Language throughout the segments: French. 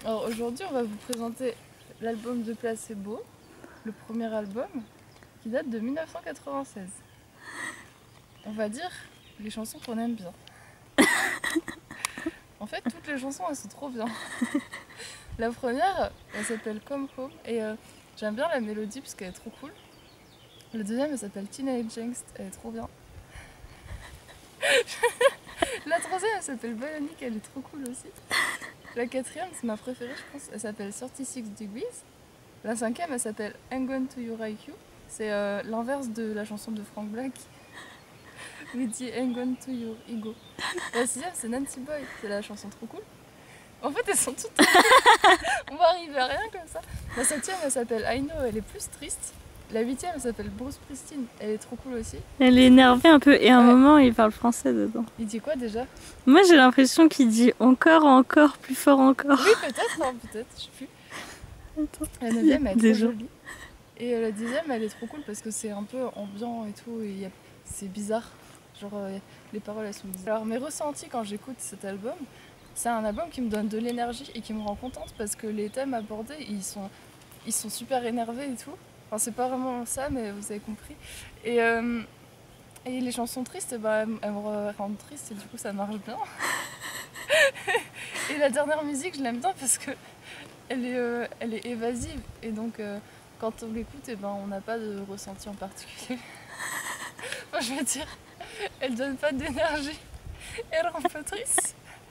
Alors aujourd'hui, on va vous présenter l'album de Placebo, le premier album, qui date de 1996. On va dire les chansons qu'on aime bien. En fait, toutes les chansons, elles sont trop bien. La première, elle s'appelle Come Home, et j'aime bien la mélodie parce qu'elle est trop cool. La deuxième, elle s'appelle Teenage Angst, elle est trop bien. La troisième, elle s'appelle Bionic, elle est trop cool aussi. La quatrième, c'est ma préférée, je pense, elle s'appelle 36 Degrees. La cinquième, elle s'appelle I'm Going to Your IQ. C'est l'inverse de la chanson de Frank Black. We dit I'm Going to Your Ego. La sixième, c'est Nancy Boy, c'est la chanson trop cool. En fait, elles sont toutes. On va arriver à rien comme ça. La septième, elle s'appelle I Know, elle est plus triste. La huitième, elle s'appelle Bruce Springsteen, elle est trop cool aussi. Elle est énervée un peu et à un moment il parle français dedans. Il dit quoi déjà? Moi j'ai l'impression qu'il dit encore, encore, plus fort encore. Oui, peut-être, hein, peut-être, je sais plus. Attends. La neuvième, elle est trop jolie. Et la dixième, elle est trop cool parce que c'est un peu ambiant et tout, et c'est bizarre. Genre, les paroles, elles sont bizarres. Alors, mes ressentis quand j'écoute cet album, c'est un album qui me donne de l'énergie et qui me rend contente parce que les thèmes abordés, ils sont super énervés et tout. Enfin, c'est pas vraiment ça, mais vous avez compris. Et les chansons tristes, bah, elles me rendent triste et du coup, ça marche bien. Et la dernière musique, je l'aime bien parce que elle est évasive. Et donc, quand on l'écoute, ben, on n'a pas de ressenti en particulier. Enfin, je veux dire, elle donne pas d'énergie. Elle rend pas triste.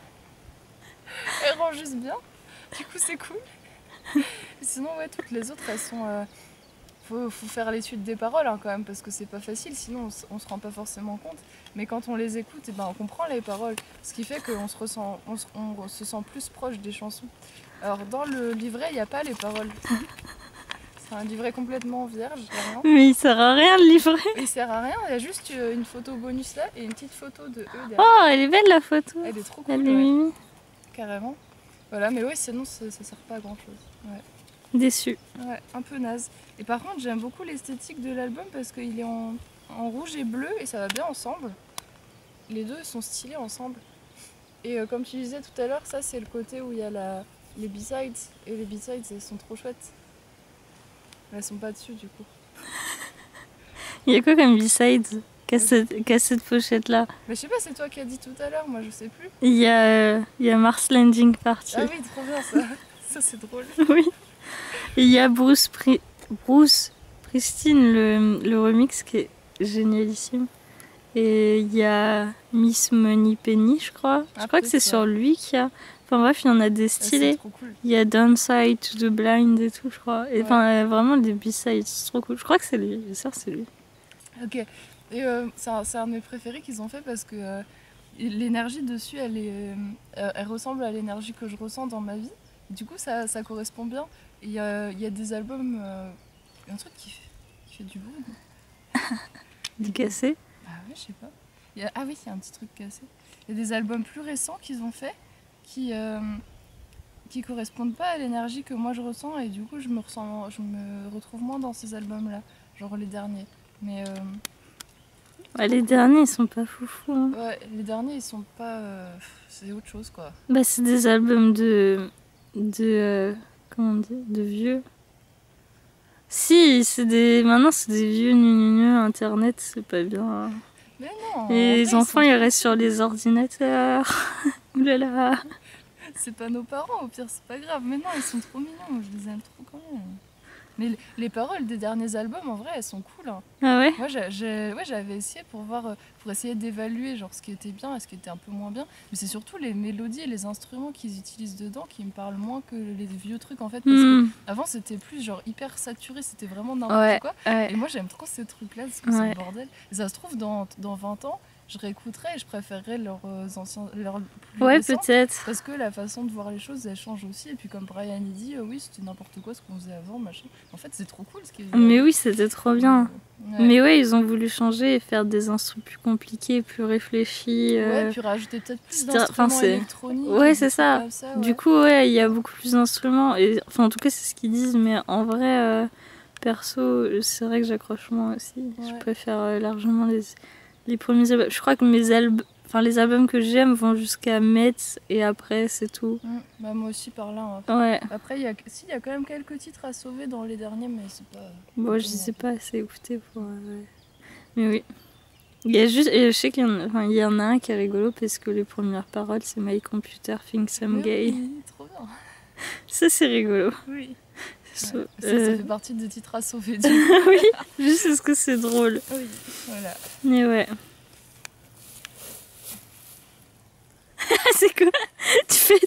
Elle rend juste bien. Du coup, c'est cool. Et sinon, ouais, toutes les autres, elles sont... Faut faire l'étude des paroles hein, quand même parce que c'est pas facile, sinon on se rend pas forcément compte. Mais quand on les écoute, et ben, on comprend les paroles, ce qui fait qu'on on se sent plus proche des chansons. Alors dans le livret, il n'y a pas les paroles. C'est un livret complètement vierge, vraiment. Mais il sert à rien le livret. Il sert à rien, il y a juste une photo bonus là et une petite photo de eux derrière. Oh, elle est belle la photo. Elle est trop cool. Elle est mimi. Carrément. Voilà, mais ouais, sinon ça sert pas à grand chose. Ouais. Déçue. Ouais, un peu naze. Et par contre, j'aime beaucoup l'esthétique de l'album parce qu'il est en rouge et bleu et ça va bien ensemble. Les deux sont stylés ensemble. Et comme tu disais tout à l'heure, ça c'est le côté où il y a les B-sides. Et les B-sides, elles sont trop chouettes. Elles sont pas dessus du coup. Il y a quoi comme B-sides qu'à cette pochette là? Mais je sais pas, c'est toi qui as dit tout à l'heure, moi je sais plus. Il y a Mars Landing Party. Ah oui, trop bien ça. Ça c'est drôle. Oui. Et il y a Bruce Springsteen, le remix qui est génialissime. Et il y a Miss Moneypenny, je crois. Je crois que c'est sur lui qu'il y a... Enfin bref, il y en a des stylés. Cool. Il y a Downside to the Blind et tout, je crois. Et enfin, vraiment des B-sides, c'est trop cool. Je crois que c'est lui, j'espère que c'est lui. Ok. Et c'est un de mes préférés qu'ils ont fait parce que l'énergie dessus, elle ressemble à l'énergie que je ressens dans ma vie. Du coup, ça correspond bien. Il y a des albums, un truc qui fait du bruit. Du cassé? Ah ouais, je sais pas. Ah oui, il y a un petit truc cassé. Il y a des albums plus récents qu'ils ont fait qui correspondent pas à l'énergie que moi je ressens et du coup je me retrouve moins dans ces albums-là, genre les derniers. Mais ouais, les derniers ils sont pas foufous. Hein. Ouais, les derniers ils sont pas, c'est autre chose quoi. Bah c'est des albums de comment on dit, de vieux. Si, maintenant c'est des vieux nunueux, internet c'est pas bien. Hein. Mais non. Et les enfants ils restent sur les ordinateurs. Oulala. C'est pas nos parents, au pire c'est pas grave. Mais non, ils sont trop mignons, je les aime trop quand même. Mais les paroles des derniers albums, en vrai, elles sont cool. Hein. Ah ouais? Moi, j'avais essayé pour voir, pour essayer d'évaluer genre ce qui était bien et ce qui était un peu moins bien. Mais c'est surtout les mélodies et les instruments qu'ils utilisent dedans qui me parlent moins que les vieux trucs en fait. Parce que avant, c'était plus genre hyper saturé, c'était vraiment n'importe quoi. Ouais. Et moi, j'aime trop ces trucs-là parce que c'est le bordel. Et ça se trouve, dans 20 ans, je réécouterais et je préférerais leurs plus récents, peut-être. parce que la façon de voir les choses elle change aussi et puis comme Brian il dit oui c'était n'importe quoi ce qu'on faisait avant machin, en fait c'est trop cool ce qu'ils faisaient. Mais oui c'était trop bien. Mais ouais ils ont voulu changer et faire des instruments plus compliqués, plus réfléchis. Ouais, puis rajouter peut-être plus d'instruments électroniques. Ouais c'est ça. Du coup ouais il y a beaucoup plus d'instruments et enfin en tout cas c'est ce qu'ils disent, mais en vrai perso c'est vrai que j'accroche moins aussi. Je préfère largement les premiers albums. Je crois que Enfin, les albums que j'aime vont jusqu'à Metz et après, c'est tout. Bah, moi aussi, par là. Hein. Ouais. Après, il y a quand même quelques titres à sauver dans les derniers, mais c'est pas. Bon, je sais pas assez écouter pour. Mais oui. Il y a juste. Et je sais il y en a un qui est rigolo parce que les premières paroles, c'est My computer thinks I'm gay. Oui, trop bien. Ça, c'est rigolo. Oui. Ça fait partie des titres à sauver. Oui, juste parce que c'est drôle. Oui, voilà. Mais ouais. C'est quoi? Tu fais.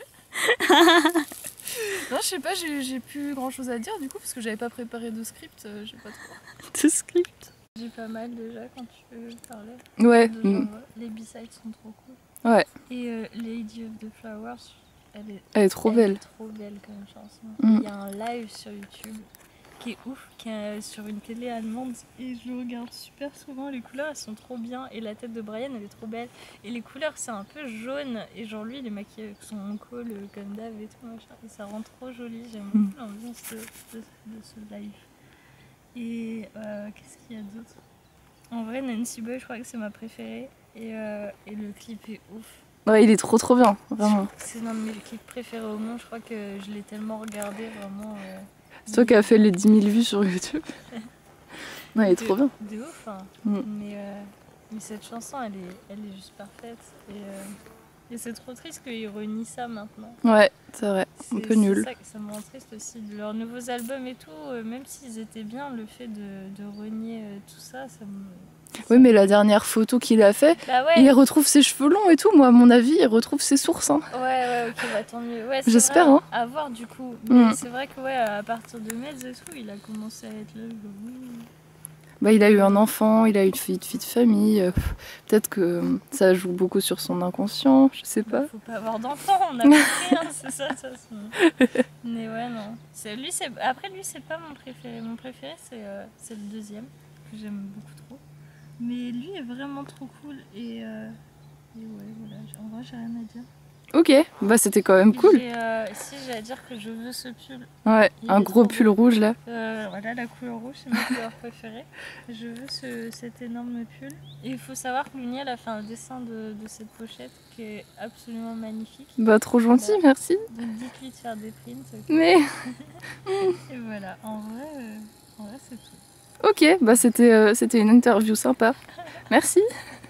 Non, je sais pas, j'ai plus grand chose à dire du coup, parce que j'avais pas préparé de script, j'ai pas trop. De script. J'ai pas mal déjà quand tu parlais. Ouais. Les B-sides sont trop cool. Ouais. Et Lady of the Flowers, elle est trop belle. Elle est trop belle comme chanson. Mm. Il y a un live sur YouTube qui est ouf, qui est sur une télé allemande et je le regarde super souvent. Les couleurs elles sont trop bien et la tête de Brian elle est trop belle. Et les couleurs c'est un peu jaune et genre lui il est maquillé avec son col comme Dave et tout machin. Et ça rend trop joli. J'aime beaucoup l'ambiance de ce live. Et qu'est-ce qu'il y a d'autre? En vrai, Nancy Boy, je crois que c'est ma préférée. Et le clip est ouf. Ouais, il est trop bien, vraiment. C'est l'un de mes clips préférés au monde. Je crois que je l'ai tellement regardé, vraiment. C'est toi qui as fait les 10 000 vues sur YouTube. Ouais, il est trop bien. De ouf, hein. Mais cette chanson, elle est juste parfaite. Et c'est trop triste qu'ils renient ça maintenant. Ouais, c'est vrai, un peu nul. Ça me rend triste aussi. De leurs nouveaux albums et tout, même s'ils étaient bien, le fait de renier tout ça, ça me... Oui, mais la dernière photo qu'il a fait, bah ouais. Il retrouve ses cheveux longs et tout. Moi, à mon avis, il retrouve ses sources. Hein. Ouais, ok, bah tant mieux. Ouais, j'espère. Hein. À voir du coup. Mais c'est vrai que à partir de Metz et tout, il a commencé à être là. Bah, il a eu un enfant, il a eu une vie de famille. Peut-être que ça joue beaucoup sur son inconscient, je sais pas. Faut pas avoir d'enfant, on a pas rien, c'est ça. Mais ouais, non. Après, lui, c'est pas mon préféré. Mon préféré, c'est le deuxième, que j'aime beaucoup trop. Mais lui est vraiment trop cool et ouais, voilà. En vrai, j'ai rien à dire. Ok, bah c'était quand même cool. Si, j'ai à dire que je veux ce pull. Ouais, un gros pull rouge là. Voilà, la couleur rouge, c'est ma couleur préférée. Je veux cet énorme pull. Et il faut savoir que Luniel a fait un dessin de cette pochette qui est absolument magnifique. Bah trop gentil, merci. Donc dites-lui de faire des prints. Mais... Et voilà, en vrai c'est tout. Ok, bah c'était une interview sympa. Merci.